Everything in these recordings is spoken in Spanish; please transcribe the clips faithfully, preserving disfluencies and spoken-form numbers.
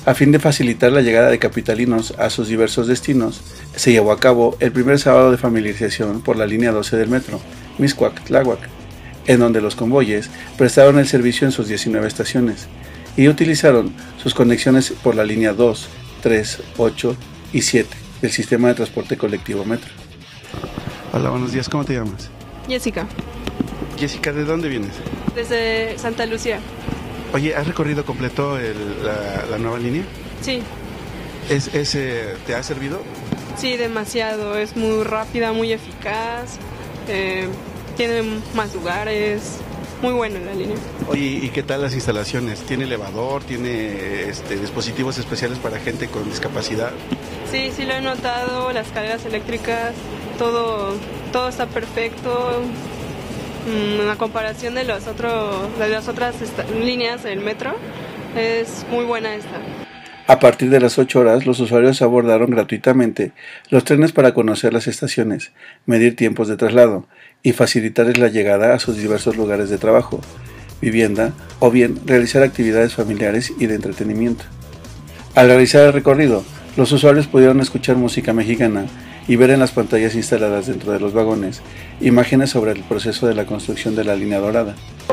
A fin de facilitar la llegada de capitalinos a sus diversos destinos, se llevó a cabo el primer sábado de familiarización por la línea doce del metro, Mixcoac-Tláhuac, en donde los convoyes prestaron el servicio en sus diecinueve estaciones y utilizaron sus conexiones por la línea dos, tres, ocho y siete del sistema de transporte colectivo Metro. Hola, buenos días, ¿cómo te llamas? Jessica. Jessica, ¿de dónde vienes? Desde Santa Lucía. Oye, ¿has recorrido completo el, la, la nueva línea? Sí. ¿Es, es, eh, ¿Te ha servido? Sí, demasiado. Es muy rápida, muy eficaz. Eh, tiene más lugares. Muy buena la línea. Oye, ¿y qué tal las instalaciones? ¿Tiene elevador? ¿Tiene este, dispositivos especiales para gente con discapacidad? Sí, sí lo he notado. Las escaleras eléctricas, todo, todo está perfecto. En la comparación de, los otros, de las otras líneas del metro, es muy buena esta. A partir de las ocho horas, los usuarios abordaron gratuitamente los trenes para conocer las estaciones, medir tiempos de traslado y facilitarles la llegada a sus diversos lugares de trabajo, vivienda o bien realizar actividades familiares y de entretenimiento. Al realizar el recorrido, los usuarios pudieron escuchar música mexicana y ver en las pantallas instaladas dentro de los vagones imágenes sobre el proceso de la construcción de la línea dorada.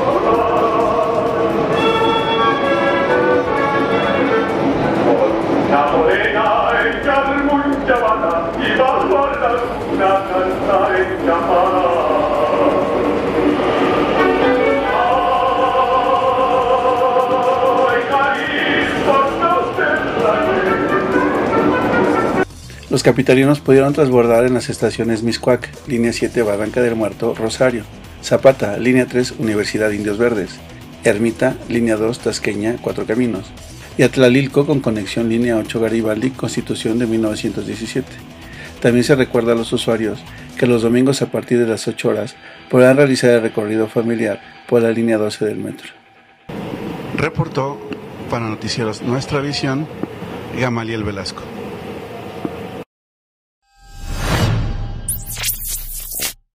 Los capitalinos pudieron transbordar en las estaciones Mixcoac, línea siete Barranca del Muerto, Rosario, Zapata, línea tres Universidad Indios Verdes, Ermita, línea dos Tasqueña, Cuatro Caminos, y Atlalilco con conexión línea ocho Garibaldi, Constitución de mil novecientos diecisiete. También se recuerda a los usuarios que los domingos a partir de las ocho horas podrán realizar el recorrido familiar por la línea doce del metro. Reportó para Noticieros Nuestra Visión, Gamaliel Velasco.